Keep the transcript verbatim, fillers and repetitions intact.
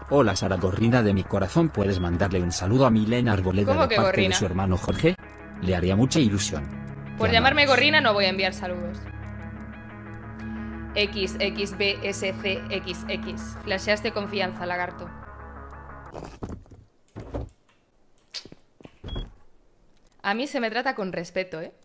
Hola Sara Gorrina de mi corazón, ¿puedes mandarle un saludo a Milena Arboleda ¿Cómo de que parte Gorrina? de su hermano Jorge? Le haría mucha ilusión. Por Te llamarme amamos. Gorrina no voy a enviar saludos. X, X, B, S, C, X, X. Flasheaste confianza, lagarto. A mí se me trata con respeto, ¿eh?